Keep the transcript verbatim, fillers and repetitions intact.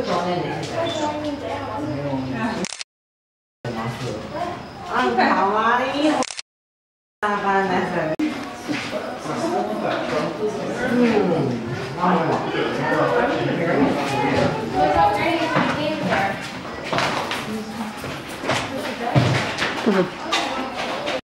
あ、かわいい。だからね。うん。